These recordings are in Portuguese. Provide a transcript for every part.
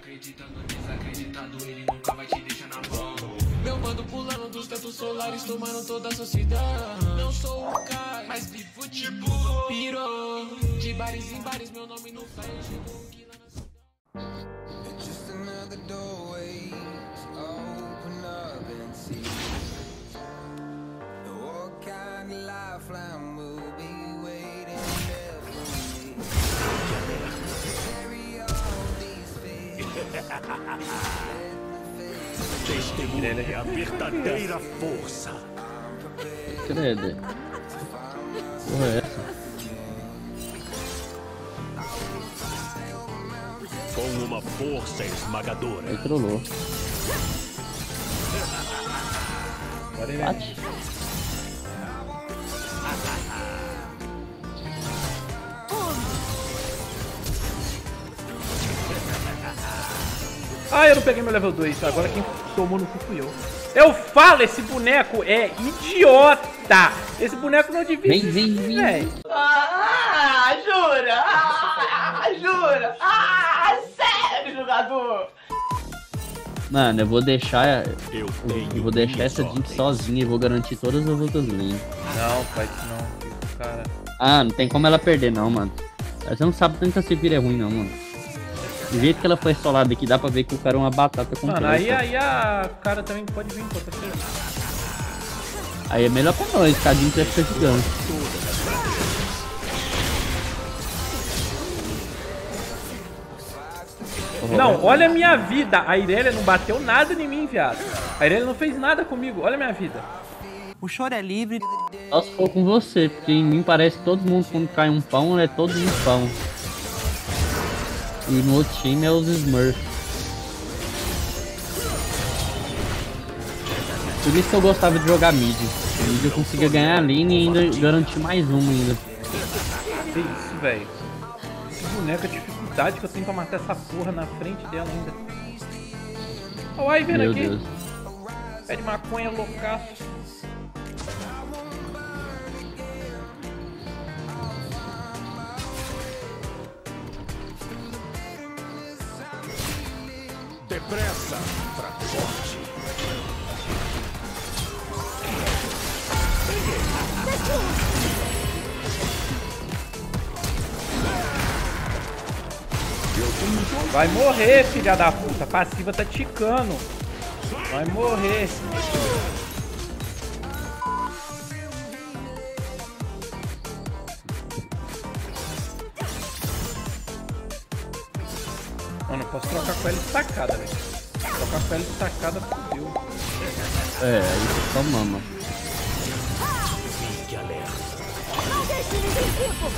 Acreditando, desacreditado, ele nunca vai te deixar na mão. Meu mando pulando dos tetos solares, tomando toda a sociedade. Não sou o cara, mas vivo tipo pirou. De bares em bares, meu nome não sai. Chegou aqui lá na cidade. Testemunha é a verdadeira força. Credo. Porra é essa? Com uma força esmagadora. Aí trollou. Bora aí, Bate. Ah, eu não peguei meu level 2. Agora quem tomou no cu fui eu. Eu falo, esse boneco é idiota. Esse boneco não devia Vem. velho. Jura? Jura? Sério, jogador? Mano, eu vou deixar. Eu Eu vou deixar essa Jinx sozinha e vou garantir todas as outras lanes. Não, pai, não. Cara. Ah, não tem como ela perder não, mano. Você não sabe tanto que a Sephira é ruim não, mano. Do jeito que ela foi solada aqui, dá pra ver que o cara é uma batata com Mano, pressa. aí a cara também pode vir contra você. Aí é melhor pra nós, que a Jinx vai ficar gigante. Não, olha a minha vida. A Irelia não bateu nada em mim, viado. A Irelia não fez nada comigo. Olha a minha vida. O choro é livre. Só se for com você, porque em mim parece que todo mundo quando cai um pão, é todo mundo pão. E no outro time é os Smurfs. Por isso que eu gostava de jogar mid. Mid eu conseguia ganhar a lane e ainda garantir mais uma ainda. Que isso, velho. Esse boneco, a dificuldade que eu tenho pra matar essa porra na frente dela ainda. Olha o Ivern Meu aqui. Deus. Pé de maconha loucaço. Depressa, fraco forte. Vai morrer, filha da puta. A passiva tá ticando. Vai morrer. Mano, eu posso trocar com ela estacada, velho. Trocar com ela estacada, fodeu. É, aí você só mama. Fique alerta. Não deixe ninguém vivo!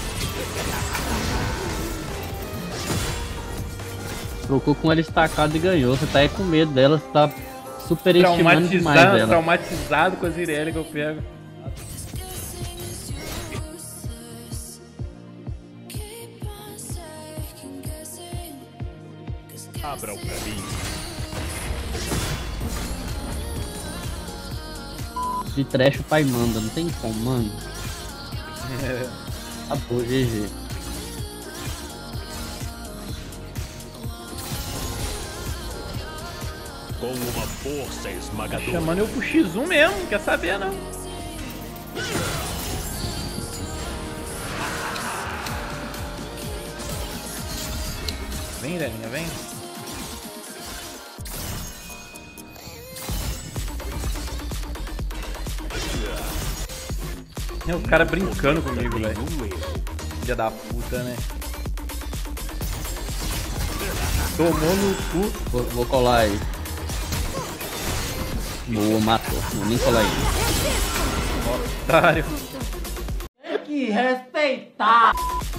Trocou com ela estacada e ganhou. Você tá aí com medo dela, você tá superestimando demais ela. Traumatizado com as Irelia que eu pego. Abra o caminho. De trash o pai manda, não tem como, mano. Acabou, GG. Com uma força esmagadora. Chamando eu pro X1 mesmo, quer saber não. Vem, Irelia, vem. É o cara brincando comigo, velho. Filha da puta, né? Tomou no cu. Vou colar aí. Boa, matou. Vou nem colar aí. Otário. Tem que respeitar.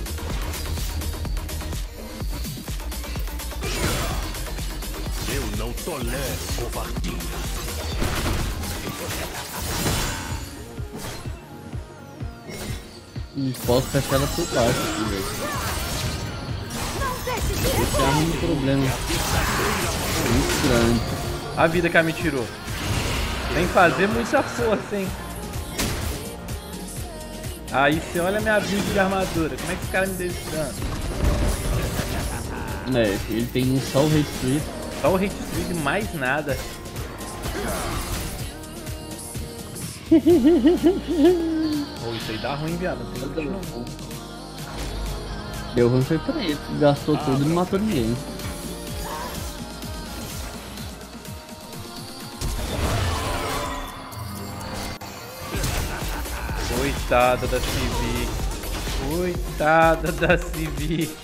Eu não tolero covardia. Não posso fechar ela por baixo aqui, velho. Esse é um problema muito grande. A vida que ela me tirou. Tem que fazer muita força, hein? Aí você olha a minha build de armadura. Como é que esse cara me deu esse dano? É, ele tem só o Hate Street. Só o Hate Street e mais nada. Pô, isso aí dá ruim, viado. Não tem que não. Deu ruim foi pra ele. Gastou tudo e não matou ninguém. Coitada da Civi. Coitada da Civi.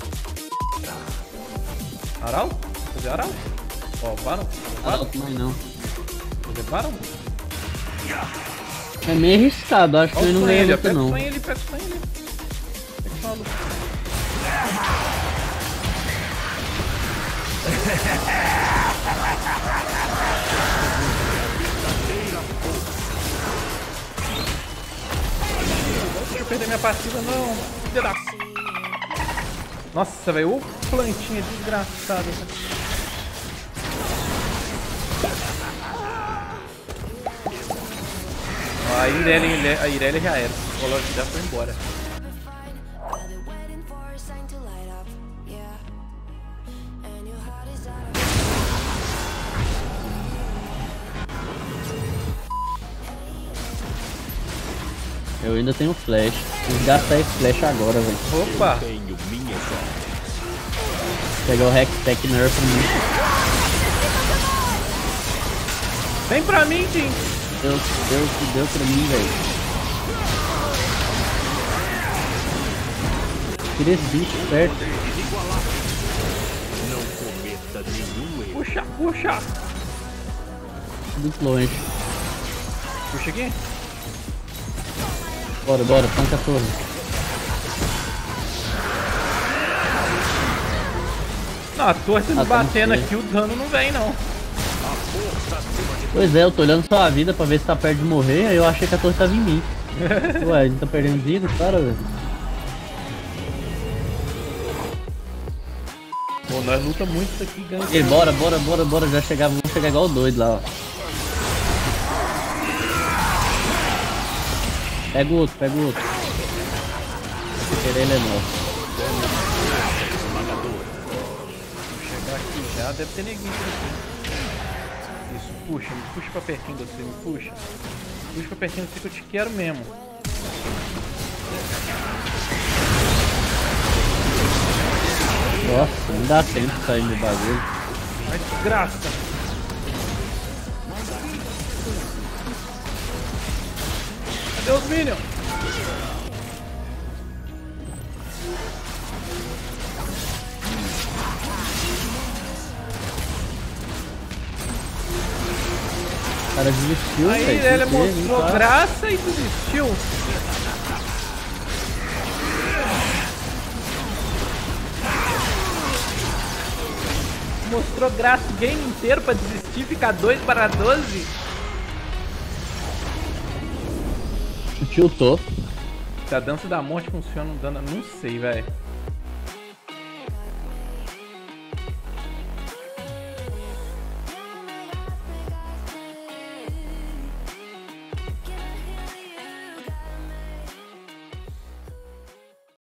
Aral? Fazer Aral? Ó, Baron? Não, também não. Fazer Baron? É meio arriscado, acho que ele não ganha luta não. Pega o sonho ali, pega o sonho ali. Pega o sonho ali. Deixa eu perder minha partida, não. Nossa, velho, ô plantinha desgraçada. Ó, a Irelia já era. O Color já foi embora. Eu ainda tenho flash. Vou gastar esse flash agora, velho. Opa! Tenho minhas ordens. Pegar o Hextech Nerf pra mim. Vem pra mim, Tim! Deu pra mim, velho. Queria esse bicho perto. Não cometa nenhum erro. Puxa, puxa! Muito longe. Puxa aqui. Bora, tanca a torre. Não, a torre tá me Ah, tá batendo muito aqui, o dano não vem, não. Pois é, eu tô olhando só a vida pra ver se tá perto de morrer, aí eu achei que a torre tava em mim. Ué, a gente tá perdendo vida, cara, velho. Pô, nós luta muito isso aqui, ganha. Ei, bora, já vamos chegar igual doido lá, ó. Pega o outro. Se querer ele é nosso. Vou chegar aqui já, deve ter neguinho por aqui. Isso, puxa, me puxa pra pertinho de você, me puxa. Puxa pra pertinho de você que eu te quero mesmo. Nossa, não dá tempo de sair do bagulho. Ai, desgraça! Cadê os Minions? O cara desistiu, Aí velho. ele mostrou graça e desistiu. Mostrou graça o game inteiro pra desistir e ficar 2/12. Tiltou. Se a dança da morte funciona, não sei, velho.